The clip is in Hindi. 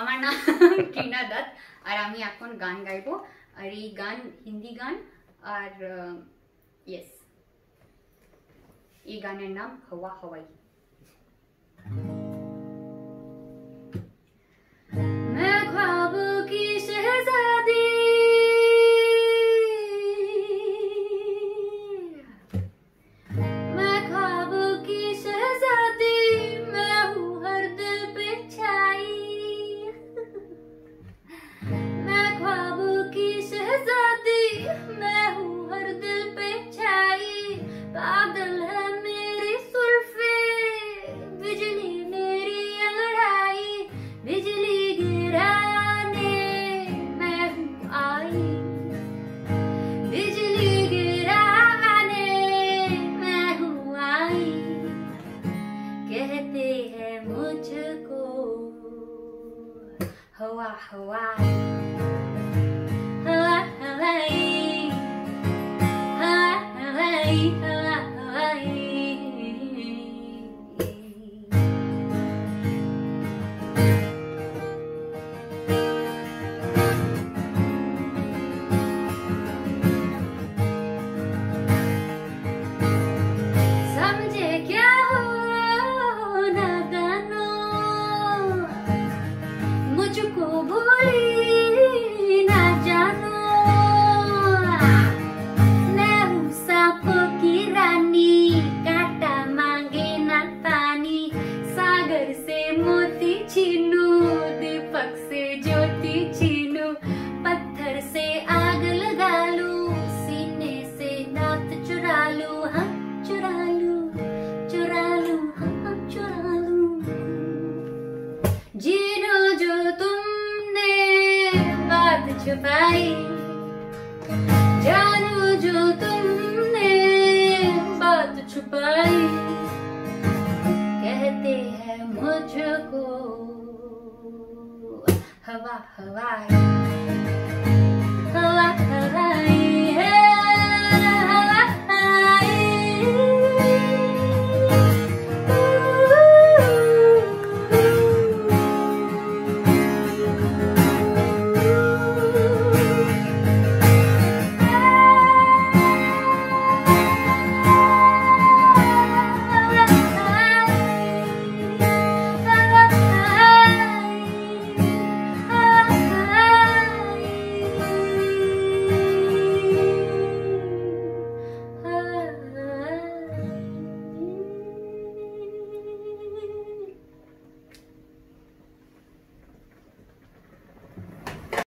আমার নাম টিনা দত্ত আর আমি এখন গান গাইবো আর এই গান হিন্দি গান আর ইয়েস এই গানের নাম হওয়া হওয়াই। मैं ख्वाब की शहजादी हवा हवा हवा हवाई हवा हवाई हवा हवाई। समझे क्या हो ना जानो मुझको भूली ना जानो मैं हूँ सांपों की रानी कांटा मांगे ना पानी सागर से मोती छीनू दीपक से ज्योति छीनू पत्थर से आग लगा लूं सीने से नात चुरा लूं हाँ चुरा लूं हाँ चुरा लूं। जीनो जो तुमने बात छुपाई जानो जो तुमने बात छुपाई कहते हैं मुझको हवा हवाई।